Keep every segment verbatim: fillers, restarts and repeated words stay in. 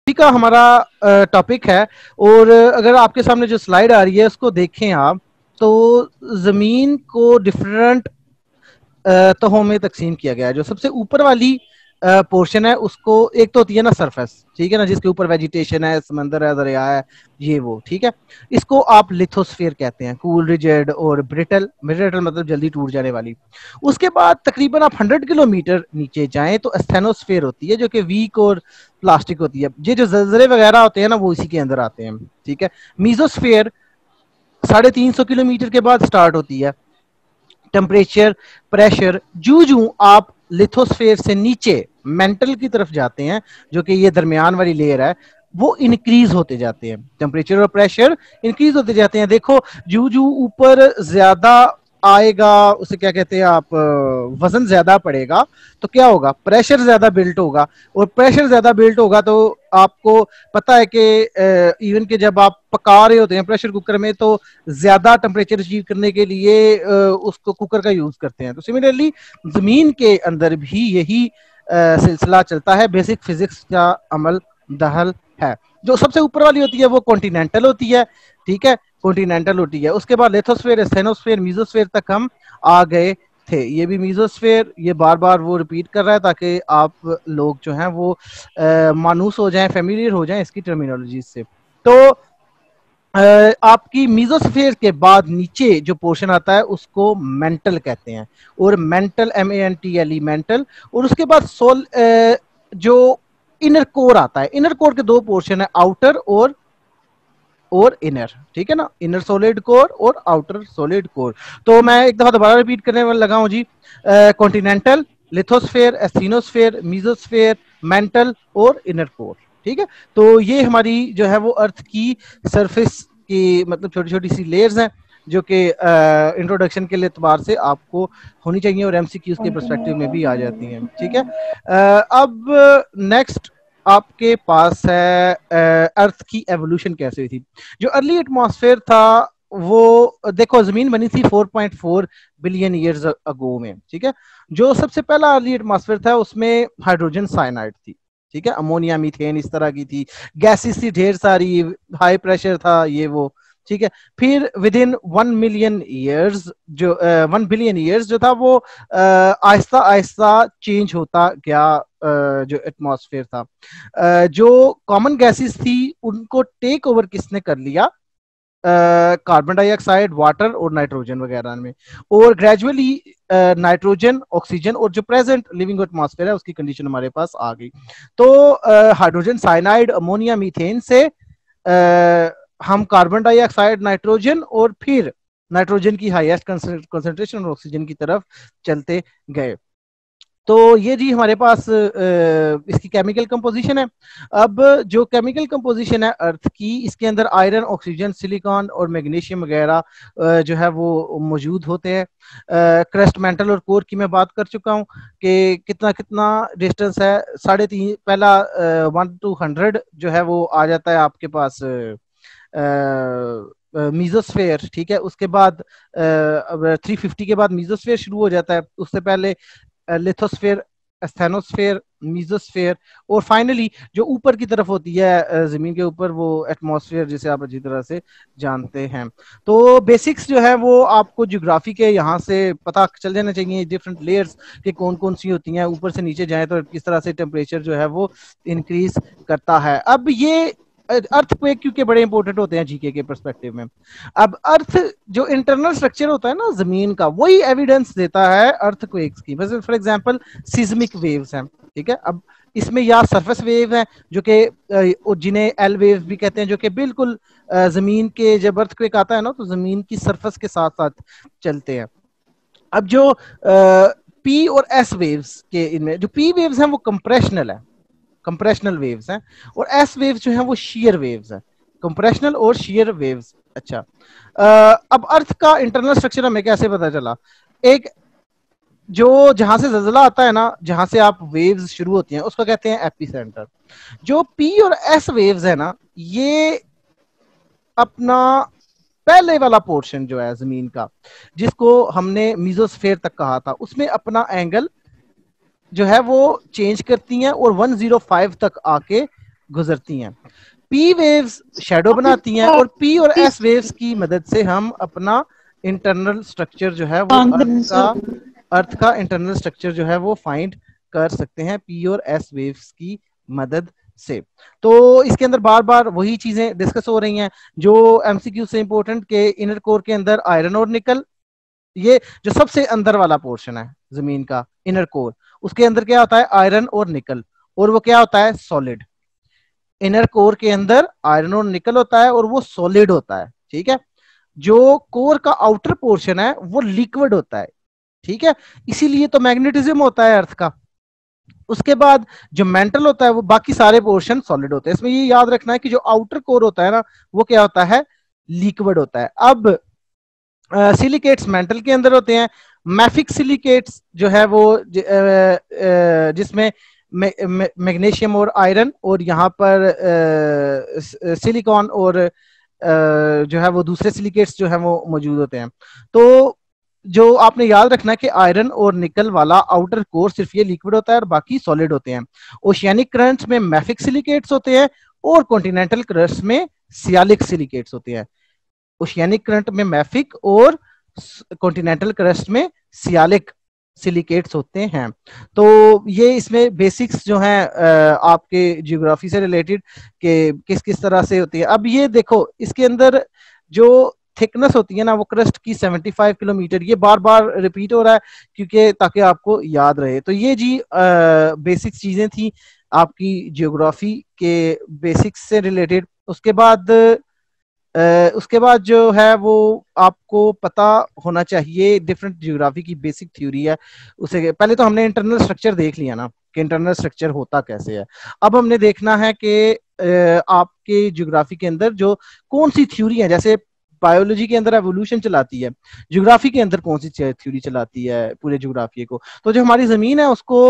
का हमारा टॉपिक है। और अगर आपके सामने जो स्लाइड आ रही है उसको देखें आप, तो जमीन को डिफरेंट तहों में तकसीम किया गया है। जो सबसे ऊपर वाली पोर्शन है उसको, एक तो होती है ना सरफेस, ठीक है ना, जिसके ऊपर वेजिटेशन है, समंदर है, दरिया है, ये वो, ठीक है। इसको आप लिथोस्फीयर कहते हैं, कूल, रिजिड और ब्रिटल। ब्रिटल मतलब जल्दी टूट जाने वाली। उसके बाद तकरीबन आप हंड्रेड किलोमीटर नीचे जाएं तो एस्थेनोस्फीयर होती है, जो कि वीक और प्लास्टिक होती है। ये जो जलजले वगैरह होते हैं ना, वो इसी के अंदर आते हैं, ठीक है। मीजोस्फीयर साढ़े तीन सौ किलोमीटर के बाद स्टार्ट होती है। टेम्परेचर, प्रेशर, जू जू आप लिथोस्फेयर से नीचे मेंटल की तरफ जाते हैं, जो कि ये दरमियान वाली लेयर है, वो इंक्रीज होते जाते हैं। टेम्परेचर और प्रेशर इंक्रीज होते जाते हैं। देखो, जू जू ऊपर ज्यादा आएगा, उसे क्या कहते हैं आप, वजन ज्यादा पड़ेगा, तो क्या होगा, प्रेशर ज्यादा बिल्ट होगा। और प्रेशर ज्यादा बिल्ट होगा तो आपको पता है कि इवन के जब आप पका रहे होते हैं प्रेशर कुकर में, तो ज्यादा टेम्परेचर अचीव करने के लिए उसको कुकर का यूज करते हैं। तो सिमिलरली जमीन के अंदर भी यही सिलसिला चलता है। बेसिक फिजिक्स का अमल दहल है। जो सबसे ऊपर वाली होती है वो कॉन्टिनेंटल होती है, ठीक है, कॉन्टिनेंटल होती है। उसके बाद लिथोस्फीयर, स्टेनोस्फीयर, मीजोस्फीयर तक हम आ गए थे। ये भी मीजोस्फीयर, ये बार बार वो रिपीट कर रहा है ताकि आप लोग जो हैं वो आ, मानूस हो जाएं, फेमिलियर हो जाएं इसकी टर्मिनोलॉजी से। तो आ, आपकी मीजोस्फीयर के बाद नीचे जो पोर्शन आता है उसको मेंटल कहते हैं, और mantle, M A N T L E, mantle. और उसके बाद सोल आ, जो इनर कोर आता है। इनर कोर के दो पोर्शन है, आउटर और और इनर, ठीक है ना, इनर सॉलिड कोर और आउटर सॉलिड कोर। तो मैं एक दफा दोबारा रिपीट करने वाला लगा हूं जी। Continental, lithosphere, asthenosphere, mesosphere, mantle और इनर कोर, ठीक है। तो ये हमारी जो है वो अर्थ की सरफेस की मतलब छोटी छोटी सी लेयर्स हैं, जो कि इंट्रोडक्शन के एतबार से आपको होनी चाहिए और एमसीक्यूज के पर्सपेक्टिव में भी आ जाती हैं, ठीक है। uh, अब नेक्स्ट आपके पास है अर्थ की एवोल्यूशन कैसे हुई थी। जो अर्ली एटमॉस्फेयर था वो, देखो, जमीन बनी थी four point four billion years ago में, ठीक है। जो सबसे पहला अर्ली एटमॉस्फेयर था उसमें हाइड्रोजन साइनाइड थी, ठीक है, अमोनिया, मीथेन, इस तरह की थी, गैसेस थी ढेर सारी, हाई प्रेशर था, ये वो, ठीक है। फिर within one million years, जो वन बिलियन ईयर्स जो था वो आहिस्ता आहिस्ता चेंज होता गया। uh, जो एटमॉस्फेयर था, uh, जो कॉमन गैसेस थी उनको टेक ओवर किसने कर लिया, कार्बन डाइऑक्साइड, वाटर और नाइट्रोजन वगैरह में। और ग्रेजुअली नाइट्रोजन, ऑक्सीजन और जो प्रेजेंट लिविंग एटमॉस्फेयर है उसकी कंडीशन हमारे पास आ गई। तो हाइड्रोजन साइनाइड, अमोनिया, मीथेन से uh, हम कार्बन डाइऑक्साइड, नाइट्रोजन और फिर नाइट्रोजन की हाईएस्ट कंसंट्रेशन और ऑक्सीजन की तरफ चलते गए। तो ये जी हमारे पास इसकी केमिकल कंपोजिशन है। अब जो केमिकल कंपोजिशन है अर्थ की, इसके अंदर आयरन, ऑक्सीजन, सिलिकॉन और मैग्नीशियम वगैरह जो है वो मौजूद होते हैं। क्रस्ट, मेंटल और कोर की मैं बात कर चुका हूँ कि कितना कितना डिस्टेंस है। साढ़े तीन, पहला वन टू हंड्रेड जो है वो आ जाता है आपके पास मीजोस्फेयर, ठीक है। उसके बाद थ्री फिफ्टी के बाद मीजोस्फेयर शुरू हो जाता है। उससे पहले लिथोस्फेयर, एस्थेनोस्फेयर, मीजोस्फेयर और फाइनली जो ऊपर की तरफ होती है जमीन के ऊपर, वो एटमॉस्फेयर, जिसे आप अच्छी तरह से जानते हैं। तो बेसिक्स जो है वो आपको ज्योग्राफी के यहाँ से पता चल जाना चाहिए, डिफरेंट लेयर्स के कौन कौन सी होती हैं। ऊपर से नीचे जाए तो किस तरह से टेम्परेचर जो है वो इंक्रीज करता है। अब ये अर्थक्वेक क्योंकि बड़े इंपॉर्टेंट होते हैं जीके के पर्सपेक्टिव में। अब अर्थ जो इंटरनल स्ट्रक्चर होता है ना जमीन का, वही एविडेंस देता है अर्थक्वेक्स की। वैसे फॉर एग्जांपल सिस्मिक वेव्स हैं, ठीक है। अब इसमें या सरफेस वेव है जो कि जिन्हें एल वेव भी कहते हैं, जो कि बिल्कुल जमीन के, जब अर्थक्वेक आता है ना तो जमीन की सरफेस के साथ साथ चलते हैं। अब जो पी और एस वेव्स के, इनमें जो पी वेव्स हैं वो कंप्रेशनल है, कंप्रेशनल वेव्स हैं, और एस वेव्स जो हैं वो शेयर वेव्स हैं, कंप्रेशनल और शेयर वेव्स। अच्छा, आ, अब अर्थ का इंटरनल स्ट्रक्चर हमें कैसे पता चला। एक जो जहां से जलजला आता है ना, जहां से आप वेव्स शुरू होती हैं, उसको कहते हैं एपिसेंटर। जो पी और एस वेव्स है ना, ये अपना पहले वाला पोर्शन जो है जमीन का, जिसको हमने मीजोस्फेयर तक कहा था, उसमें अपना एंगल जो है वो चेंज करती हैं और वन ज़ीरो फाइव तक आके गुजरती हैं। पी वेव्स शैडो बनाती हैं और पी और एस वेव्स की मदद से हम अपना इंटरनल स्ट्रक्चर जो है वो अर्थ का अर्थ का इंटरनल स्ट्रक्चर जो है वो फाइंड कर सकते हैं पी और एस वेव्स की मदद से। तो इसके अंदर बार बार वही चीजें डिस्कस हो रही हैं जो एमसीक्यू से इंपॉर्टेंट के इनर कोर के अंदर आयरन और निकल, ये जो सबसे अंदर वाला पोर्शन है जमीन का इनर कोर, उसके अंदर क्या होता है आयरन और निकल, और वो क्या होता है सॉलिड। इनर कोर के अंदर आयरन और निकल होता है और वो सॉलिड होता है, ठीक है। जो कोर का आउटर पोर्शन है वो लिक्विड होता है, ठीक है, इसीलिए तो मैग्नेटिज्म होता है अर्थ का। उसके बाद जो मेंटल होता है वो बाकी सारे पोर्शन सॉलिड होते हैं। इसमें ये याद रखना है कि जो आउटर कोर होता है ना वो क्या होता है लिक्विड होता है। अब सिलिकेट्स मेंटल के अंदर होते हैं। मैफिक सिलिकेट्स जो है वो ज, आ, आ, जिसमें मैग्नीशियम और आयरन और यहाँ पर सिलिकॉन और आ, जो है वो दूसरे सिलिकेट्स जो है वो मौजूद होते हैं। तो जो आपने याद रखना है कि आयरन और निकल वाला आउटर कोर सिर्फ ये लिक्विड होता है और बाकी सॉलिड होते हैं। ओशियानिक करंट्स में मैफिक सिलिकेट्स होते हैं और कॉन्टिनेंटल करंट्स में सियालिक सिलिकेट्स होते हैं। ओशियानिक करंट में मैफिक और कॉन्टिनेंटल करंट्स में सियालिक सिलिकेट्स होते हैं। तो ये इसमें बेसिक्स जो हैं आपके जियोग्राफी से रिलेटेड के किस किस तरह से होती है। अब ये देखो इसके अंदर जो थिकनेस होती है ना वो क्रस्ट की पचहत्तर किलोमीटर, ये बार बार रिपीट हो रहा है क्योंकि ताकि आपको याद रहे। तो ये जी बेसिक चीजें थी आपकी जियोग्राफी के बेसिक्स से रिलेटेड। उसके बाद Uh, उसके बाद जो है वो आपको पता होना चाहिए डिफरेंट जियोग्राफी की बेसिक थ्योरी है। उसे पहले तो हमने इंटरनल स्ट्रक्चर देख लिया ना कि इंटरनल स्ट्रक्चर होता कैसे है। अब हमने देखना है कि uh, आपके जियोग्राफी के अंदर जो कौन सी थ्योरी है, जैसे बायोलॉजी के अंदर एवोल्यूशन चलाती है, जियोग्राफी के अंदर कौन सी थ्योरी चलाती है पूरे जियोग्राफी को। तो जो हमारी जमीन है उसको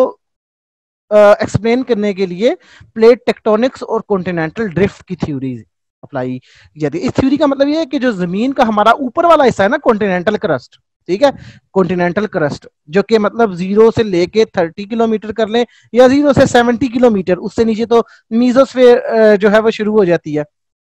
एक्सप्लेन uh, करने के लिए प्लेट टेक्टोनिक्स और कॉन्टिनेंटल ड्रिफ्ट की थ्योरी अप्लाई जाती है। इस थ्योरी का मतलब ये है कि जो जमीन का हमारा ऊपर वाला हिस्सा है ना कॉन्टिनेंटल क्रस्ट, ठीक है, कॉन्टिनेंटल क्रस्ट जो कि मतलब जीरो से लेके थर्टी किलोमीटर कर लें या जीरो से सेवेंटी किलोमीटर, उससे नीचे तो मीजोस्फीयर जो है वो शुरू हो जाती है।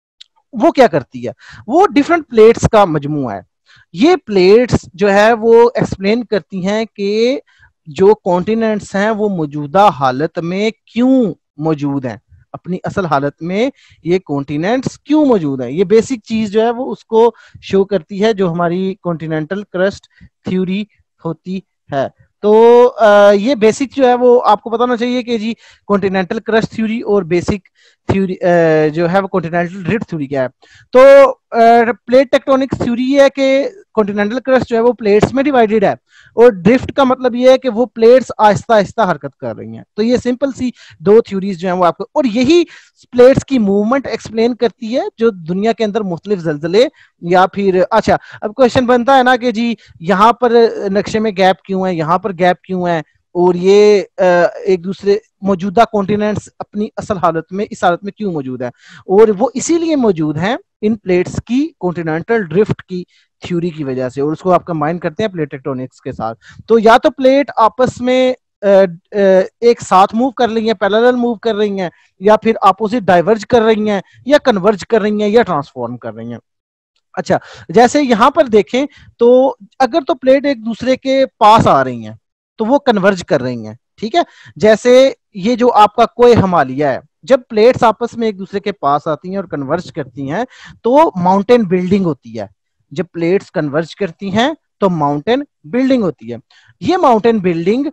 वो क्या करती है, वो डिफरेंट प्लेट्स का मजमूआ है। ये प्लेट्स जो है वो एक्सप्लेन करती हैं कि जो कॉन्टिनेंट्स हैं वो मौजूदा हालत में क्यों मौजूद हैं, अपनी असल हालत में ये कॉन्टिनेंट्स क्यों मौजूद हैं। ये बेसिक चीज जो है वो उसको शो करती है जो हमारी कॉन्टिनेंटल क्रस्ट थ्योरी होती है। तो आ, ये बेसिक जो है वो आपको पता होना चाहिए कि जी कॉन्टिनेंटल क्रस्ट थ्योरी और बेसिक थ्योरी जो है वो कॉन्टिनेंटल ड्रिफ्ट थ्योरी क्या है। तो प्लेट टेक्टोनिक थ्योरी है कि कॉन्टिनेंटल क्रस्ट जो है वो प्लेट्स में डिवाइडेड है और ड्रिफ्ट का मतलब ये है कि वो प्लेट्स आहिस्ता आहिस्ता हरकत कर रही हैं। तो ये सिंपल सी दो थ्योरीज जो है वो आपको, और यही प्लेट्स की मूवमेंट एक्सप्लेन करती है जो दुनिया के अंदर मुख्तलिफ जलजले या फिर। अच्छा अब क्वेश्चन बनता है ना कि जी यहाँ पर नक्शे में गैप क्यों है, यहाँ पर गैप क्यों है, और ये एक दूसरे मौजूदा कॉन्टिनेंट्स अपनी असल हालत में इस हालत में क्यों मौजूद है, और वो इसीलिए मौजूद हैं इन प्लेट्स की कॉन्टिनेंटल ड्रिफ्ट की थ्योरी की वजह से, और उसको आप कंबाइन करते हैं प्लेट टेक्टोनिक्स के साथ। तो या तो प्लेट आपस में एक साथ मूव कर रही हैं, पैरेलल मूव कर रही हैं, या फिर अपोजिट डाइवर्ज कर रही हैं, या कन्वर्ज कर रही हैं, या ट्रांसफॉर्म कर रही हैं। अच्छा जैसे यहां पर देखें तो अगर तो प्लेट एक दूसरे के पास आ रही हैं तो वो कन्वर्ज कर रही हैं, ठीक है। जैसे ये जो आपका कोई हिमालय है, जब प्लेट्स आपस में एक दूसरे के पास आती हैं और कन्वर्ज करती हैं तो माउंटेन बिल्डिंग होती है। जब प्लेट्स कन्वर्ज करती हैं तो माउंटेन बिल्डिंग होती है। ये माउंटेन बिल्डिंग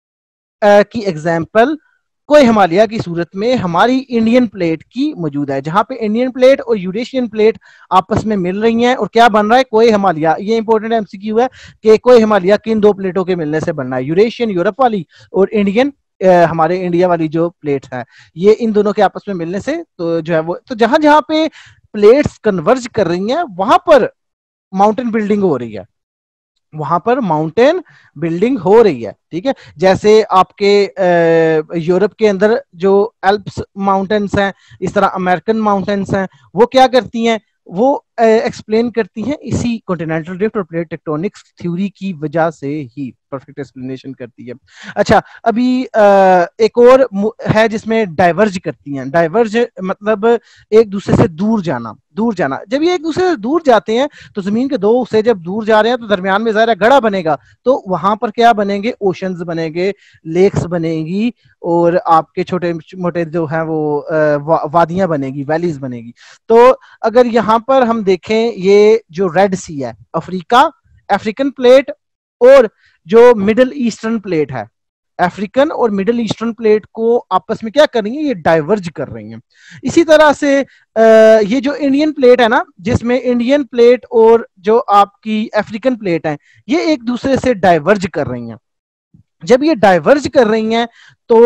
की एग्जाम्पल कोई हिमालय की सूरत में हमारी इंडियन प्लेट की मौजूद है, जहां पे इंडियन प्लेट और यूरेशियन प्लेट आपस में मिल रही हैं और क्या बन रहा है कोई हिमालय। ये इंपॉर्टेंट एमसीक्यू है कि कोई हिमालय किन दो प्लेटों के मिलने से बनना है, यूरेशियन यूरोप वाली और इंडियन हमारे इंडिया वाली जो प्लेट है, ये इन दोनों के आपस में मिलने से तो जो है वो, तो जहां जहां पे प्लेट्स कन्वर्ज कर रही हैं वहां पर माउंटेन बिल्डिंग हो रही है, वहां पर माउंटेन बिल्डिंग हो रही है, ठीक है। जैसे आपके यूरोप के अंदर जो एल्प्स माउंटेन्स हैं, इस तरह अमेरिकन माउंटेन्स हैं, वो क्या करती हैं, वो एक्सप्लेन करती हैं इसी कॉन्टिनेंटल ड्रिफ्ट और प्लेट टेक्टोनिक्स थ्योरी की वजह से ही परफेक्ट एक्सप्लेनेशन करती है। अच्छा, अभी आ, एक और है जिसमें डाइवर्ज करती हैं। डाइवर्ज मतलब एक दूसरे से दूर जाना, दूर जाना। जब ये एक दूसरे से दूर जाते हैं तो जमीन के दो हिस्से जब दूर जा रहे हैं तो दरमियान में ज़ाहिर है गड़ा बनेगा, तो वहां पर क्या बनेंगे, ओशंस बनेंगे, लेक्स बनेगी, और आपके छोटे मोटे जो है वो वा, वादियां बनेगी, वैलीज बनेगी। तो अगर यहाँ पर हम देखें, ये जो रेड सी है, अफ्रीका, अफ्रीकन प्लेट, और जो मिडिल ईस्टर्न प्लेट है, अफ्रीकन और मिडिल ईस्टर्न प्लेट को आपस में क्या कर रही है, ये डाइवर्ज कर रही हैं। इसी तरह से ये जो इंडियन प्लेट है ना, जिसमें इंडियन प्लेट और जो आपकी अफ्रीकन प्लेट है, ये एक दूसरे से डाइवर्ज कर रही हैं। जब ये डाइवर्ज कर रही हैं तो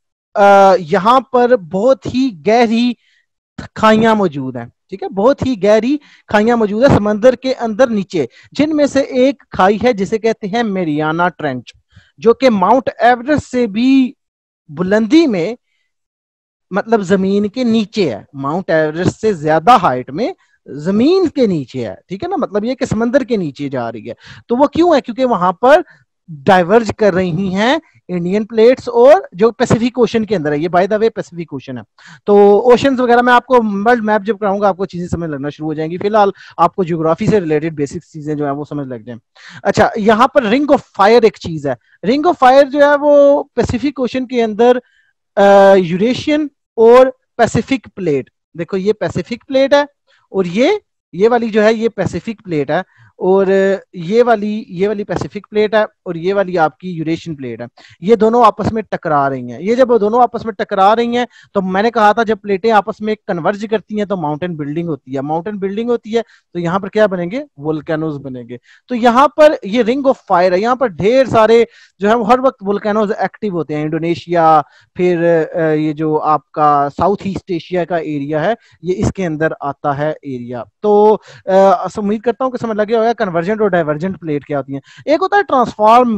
यहां पर बहुत ही गहरी खाइयां मौजूद हैं, ठीक है, बहुत ही गहरी खाइयां मौजूद है समंदर के अंदर नीचे, जिनमें से एक खाई है जिसे कहते हैं मेरियाना ट्रेंच, जो कि माउंट एवरेस्ट से भी बुलंदी में, मतलब जमीन के नीचे है, माउंट एवरेस्ट से ज्यादा हाइट में जमीन के नीचे है, ठीक है ना, मतलब ये कि समंदर के नीचे जा रही है। तो वो क्यों है, क्योंकि वहां पर डाइवर्ज कर रही हैं इंडियन प्लेट्स और जो पैसिफिक ओशन के अंदर है, ये by the way Pacific Ocean है। तो ओशंस वगैरह मैं आपको वर्ल्ड मैप जब कराऊंगा आपको चीजें समझ लगना शुरू हो जाएंगी, फिलहाल आपको ज्योग्राफी से रिलेटेड बेसिक चीजें जो है वो समझ लग जाए। अच्छा, यहाँ पर रिंग ऑफ फायर एक चीज है। रिंग ऑफ फायर जो है वो पैसिफिक ओशन के अंदर यूरेशियन और पैसिफिक प्लेट, देखो ये पैसिफिक प्लेट है और ये ये वाली जो है ये पैसिफिक प्लेट है, और ये वाली ये वाली पैसिफिक प्लेट है, और ये वाली आपकी यूरेशियन प्लेट है। ये दोनों आपस में टकरा रही हैं। ये जब दोनों आपस में टकरा रही हैं तो मैंने कहा था जब प्लेटें आपस में कन्वर्ज करती हैं तो माउंटेन बिल्डिंग होती है। माउंटेन बिल्डिंग होती है तो यहाँ पर क्या बनेंगे, वोल्केनोज बनेंगे। तो यहाँ पर ये रिंग ऑफ फायर है, यहाँ पर ढेर सारे जो है हर वक्त वोल्केनोज एक्टिव होते हैं। इंडोनेशिया, फिर ये जो आपका साउथ ईस्ट एशिया का एरिया है, ये इसके अंदर आता है एरिया। तो उम्मीद करता हूँ कि समझ लगे होगा कन्वर्जेंट और डाइवर्जेंट प्लेट क्या होती हैं। एक होता है ट्रांसफॉर्म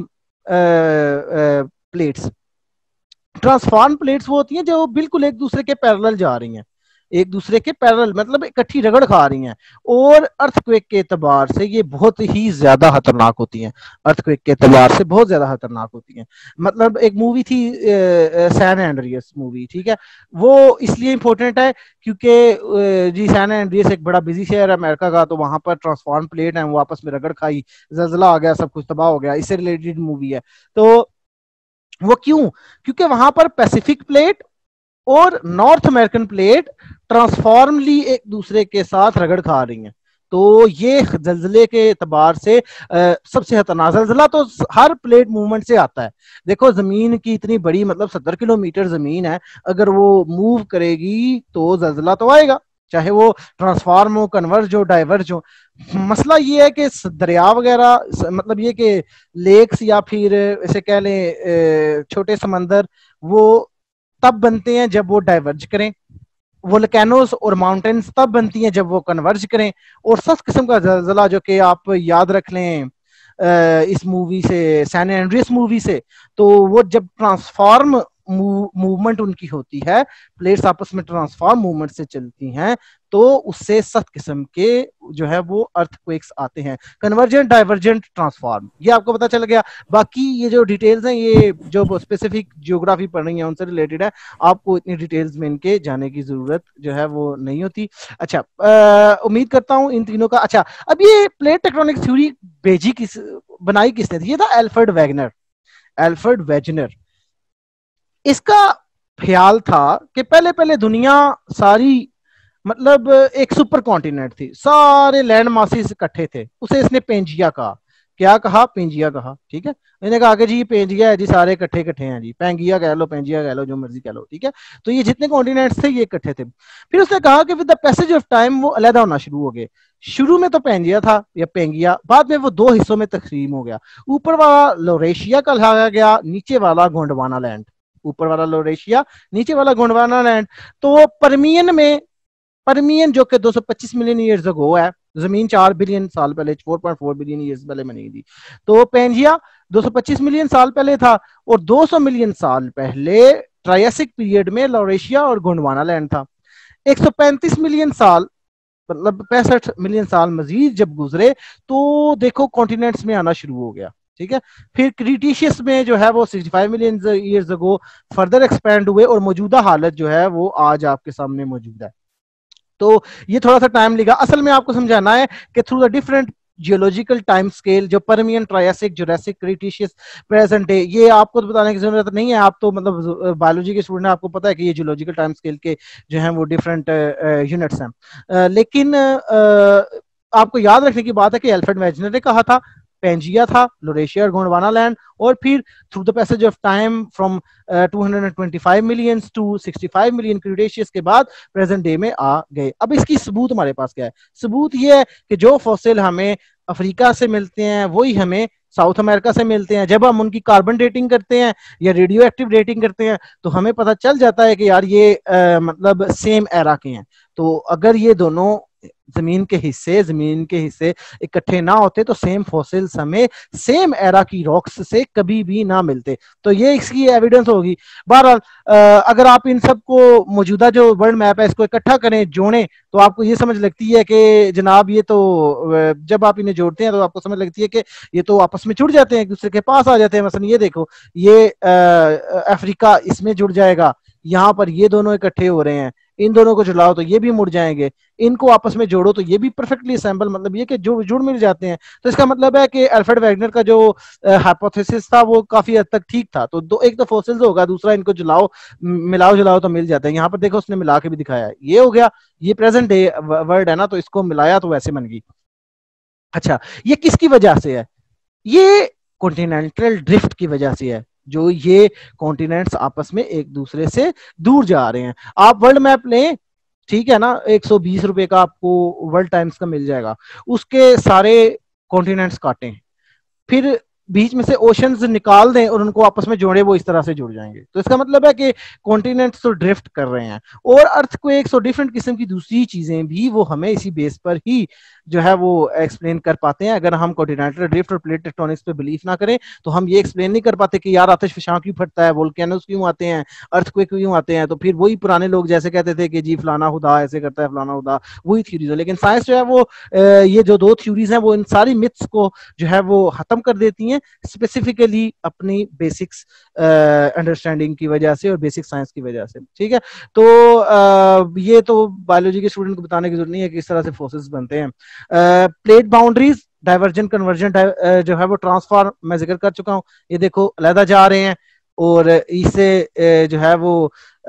प्लेट्स। ट्रांसफॉर्म प्लेट्स वो होती हैं जो बिल्कुल एक दूसरे के पैरेलल जा रही हैं, एक दूसरे के पैरेलल मतलब इकट्ठी रगड़ खा रही हैं, और अर्थक्वेक के एतबार से ये बहुत ही ज्यादा खतरनाक होती हैं। अर्थक्वेक के एतबार से बहुत ज्यादा खतरनाक होती हैं। मतलब एक मूवी थी सैन एंड्रियस मूवी, ठीक है, वो इसलिए इंपॉर्टेंट है क्योंकि जी सैन एंड्रियस एक बड़ा बिजी शहर है अमेरिका का, तो वहां पर ट्रांसफॉर्म प्लेट है, वो आपस में रगड़ खाई, जलजला आ गया, सब कुछ तबाह हो गया, इससे रिलेटेड मूवी है। तो वो क्यों, क्योंकि वहां पर पैसिफिक प्लेट और नॉर्थ अमेरिकन प्लेट ट्रांसफॉर्मली एक दूसरे के साथ रगड़ खा रही हैं। तो ये जलजले के एतबार से आ, सबसे खतरनाक जलजला तो हर प्लेट मूवमेंट से आता है। देखो जमीन की इतनी बड़ी मतलब सत्तर किलोमीटर जमीन है, अगर वो मूव करेगी तो जलजला तो आएगा, चाहे वो ट्रांसफॉर्म हो, कन्वर्ज हो, डाइवर्ज हो। मसला ये है कि दरिया वगैरह, मतलब ये कि लेक्स या फिर ऐसे कह लें छोटे समंदर, वो तब बनते हैं जब वो डाइवर्ज करें। वोल्केनोस और माउंटेन्स तब बनती हैं जब वो कन्वर्ज करें। और सख्त किस्म का जलजला जो कि आप याद रख लें इस मूवी से, सैन एंड्रियस मूवी से, तो वो जब ट्रांसफॉर्म मूवमेंट उनकी होती है, प्लेट्स आपस में ट्रांसफॉर्म मूवमेंट से चलती हैं, तो उससे सख्त किस्म के जो है वो अर्थक्वेक्स आते हैं। कन्वर्जेंट, डाइवर्जेंट, ट्रांसफॉर्म, ये आपको पता चल गया। बाकी ये जो डिटेल्स हैं, ये जो स्पेसिफिक ज्योग्राफी पढ़ रही है उनसे रिलेटेड है, आपको इतनी डिटेल्स में इनके जाने की जरूरत जो है वो नहीं होती। अच्छा, उम्मीद करता हूं इन तीनों का। अच्छा, अब ये प्लेट टेक्टोनिक थ्योरी भेजी किस बनाई किसने थी? ये था एल्फ्रेड वेगनर, एल्फ्रेड वेजनर। इसका ख्याल था कि पहले पहले दुनिया सारी मतलब एक सुपर कॉन्टिनेंट थी, सारे लैंड मासेस इकट्ठे थे, उसे इसने पेंजिया कहा। क्या कहा? पेंजिया कहा, ठीक है। मैंने कहा कि जी पेंजिया है जी, सारे इकट्ठे इकट्ठे हैं जी, पेंगिया कह लो, पेंजिया कह लो, जो मर्जी कह लो, ठीक है। तो ये जितने कॉन्टिनेंट्स थे ये इकट्ठे थे। फिर उसने कहा कि with the passage of time वो अलग होना शुरू हो गए। शुरू में तो पेंजिया था या पेंगिया, बाद में वो दो हिस्सों में तकसीम हो गया। ऊपर वाला लोरेशिया का कहा गया, नीचे वाला गोंडवाना लैंड। ऊपर वाला लोरेशिया, नीचे वाला गोंडवाना लैंड। तो वो परमियन में, परमियन जो कि दो सौ पच्चीस मिलियन ईयर्स अगो है, जमीन चार बिलियन साल पहले, चार पॉइंट चार बिलियन ईयर्स पहले बनी थी। तो पेंजिया दो सौ पच्चीस मिलियन साल पहले था, और दो सौ मिलियन साल पहले ट्रायसिक पीरियड में लॉरेशिया और गोंडवाना लैंड था। एक सौ पैंतीस मिलियन साल मतलब पैंसठ मिलियन साल मजीद जब गुजरे तो देखो कॉन्टिनेंट्स में आना शुरू हो गया, ठीक है। फिर क्रीटिशियस में जो है वो sixty five million years ago further expand हुए और मौजूदा हालत जो है वो आज आपके सामने मौजूद है। तो ये थोड़ा सा टाइम लेगा, असल में आपको समझाना है कि through the different geological time scale, जो Permian, Triassic, Jurassic, Cretaceous, present day, ये आपको तो बताने की जरूरत नहीं है, आप तो मतलब बायोलॉजी के स्टूडेंट हैं, आपको पता है कि ये जियोलॉजिकल टाइम स्केल के जो है वो डिफरेंट यूनिट्स हैं। uh, लेकिन uh, आपको याद रखने की बात है कि अल्फ्रेड वेजनर ने कहा था, पेंजिया था, लोरेशिया और गोंडवाना लैंड, और फिर through the passage of time from two hundred twenty five million to sixty five million Cretaceous के बाद प्रेजेंट डे में आ गए। अब इसकी सबूत हमारे पास क्या है? सबूत ये है कि जो फॉसिल हमें अफ्रीका से मिलते हैं वही हमें साउथ अमेरिका से मिलते हैं। जब हम उनकी कार्बन डेटिंग करते हैं या रेडियो एक्टिव डेटिंग करते हैं तो हमें पता चल जाता है कि यार ये आ, मतलब सेम एरा के हैं। तो अगर ये दोनों जमीन के हिस्से जमीन के हिस्से इकट्ठे ना होते तो सेम फॉसिल्स हमें सेम एरा की रॉक्स से कभी भी ना मिलते। तो ये इसकी एविडेंस होगी। बहरहाल अगर आप इन सब को मौजूदा जो वर्ल्ड मैप है इसको इकट्ठा करें, जोड़ें, तो आपको ये समझ लगती है कि जनाब ये तो जब आप इन्हें जोड़ते हैं तो आपको समझ लगती है कि ये तो आपस में जुड़ जाते हैं, एक दूसरे के पास आ जाते हैं। मसलन ये देखो, ये अफ्रीका इसमें जुड़ जाएगा, यहाँ पर ये दोनों इकट्ठे हो रहे हैं, इन दोनों को जुड़ाओ तो ये भी मुड़ जाएंगे, इनको आपस में जोड़ो तो ये भी परफेक्टली असेंबल, मतलब ये कि जुड़ जुड़ मिल जाते हैं। तो इसका मतलब है कि अल्फ्रेड वेगनर का जो हाइपोथेसिस था वो काफी हद तक ठीक था। तो दो, एक तो फॉसिल्स होगा, दूसरा इनको जुलाओ, मिलाओ जुलाओ तो मिल जाते हैं। यहाँ पर देखो उसने मिला के भी दिखाया है, ये हो गया, ये प्रेजेंट डे वर्ड है ना, तो इसको मिलाया तो वैसे बन गई। अच्छा, ये किसकी वजह से है? ये कॉन्टिनेंटल ड्रिफ्ट की वजह से है, जो ये कॉन्टिनेंट्स आपस में एक दूसरे से दूर जा रहे हैं। आप वर्ल्ड मैप लें, ठीक है ना, एक सौ बीस रुपए का आपको वर्ल्ड टाइम्स का मिल जाएगा, उसके सारे कॉन्टिनेंट्स काटें, फिर बीच में से ओशंस निकाल दें और उनको आपस में जोड़े, वो इस तरह से जुड़ जाएंगे। तो इसका मतलब है कि कॉन्टिनेंट्स तो ड्रिफ्ट कर रहे हैं। और अर्थक्वेक्स और डिफरेंट किस्म की दूसरी चीजें भी वो हमें इसी बेस पर ही जो है वो एक्सप्लेन कर पाते हैं। अगर हम कॉन्टिनेंटल ड्रिफ्ट और प्लेट टेक्टोनिक्स पे बिलीव ना करें तो हम ये एक्सप्लेन नहीं कर पाते कि यार आतिशफशां क्यों फटता है, वोल्केनोस क्यों आते हैं, अर्थक्वेक क्यों आते हैं। तो फिर वही पुराने लोग जैसे कहते थे कि जी फलाना खुदा ऐसे करता है, फलाना खुदा, वही थ्योरीज है। लेकिन साइंस जो है वो ये जो दो थ्योरीज हैं वो इन सारी मिथ्स को जो है वो खत्म कर देती हैं, स्पेसिफिकली अपनी बेसिक्स अंडरस्टैंडिंग की वजह से और बेसिक साइंस की वजह से। ठीक है, तो uh, ये तो बायोलॉजी के स्टूडेंट को बताने की जरूरत नहीं है कि किस तरह से फोर्सेस बनते हैं। प्लेट बाउंड्रीज, डाइवर्जन, कन्वर्जन, जो है वो ट्रांसफॉर्म मैं जिक्र कर चुका हूँ। ये देखो अलहदा जा रहे हैं और इससे जो है वो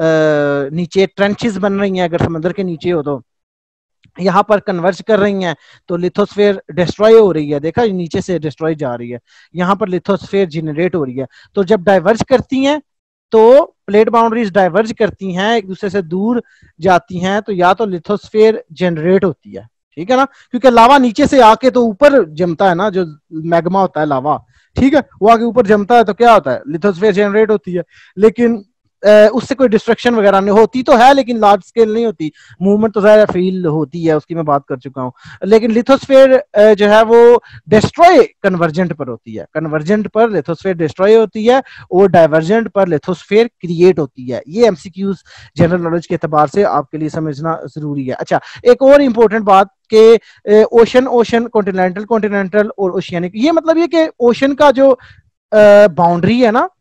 नीचे ट्रेंचेस बन रही हैं, अगर समंदर के नीचे हो तो यहाँ पर कन्वर्ज कर रही हैं तो लिथोस्फीयर डिस्ट्रॉय हो रही है। देखा, नीचे से डिस्ट्रॉय जा रही है, यहाँ पर लिथोस्फीयर जनरेट हो रही है। तो जब डाइवर्ज करती हैं तो प्लेट बाउंड्रीज डाइवर्ज करती हैं, एक दूसरे से दूर जाती हैं, तो या तो लिथोस्फीयर जनरेट होती है, ठीक है ना, क्योंकि लावा नीचे से आके तो ऊपर जमता है ना, जो मैग्मा होता है लावा, ठीक है, वो आगे ऊपर जमता है तो क्या होता है, लिथोस्फीयर जनरेट होती है। लेकिन उससे कोई डिस्ट्रक्शन वगैरह नहीं होती, तो है लेकिन लार्ज स्केल नहीं होती, मूवमेंट तो ज़्यादा फील होती है, उसकी मैं बात कर चुका हूँ। लेकिन लिथोस्फीयर जो है वो डिस्ट्रॉय कन्वर्जेंट पर होती है, कन्वर्जेंट पर लिथोस्फीयर डिस्ट्रॉय होती है और डाइवर्जेंट पर लिथोस्फीयर क्रिएट होती है। ये एमसीक्यूज जनरल नॉलेज के एतबार से आपके लिए समझना जरूरी है। अच्छा, एक और इंपॉर्टेंट बात कि ओशन ओशन कॉन्टिनेंटल कॉन्टिनेंटल और ओशियानिक, ये मतलब ये कि ओशन का जो बाउंड्री है ना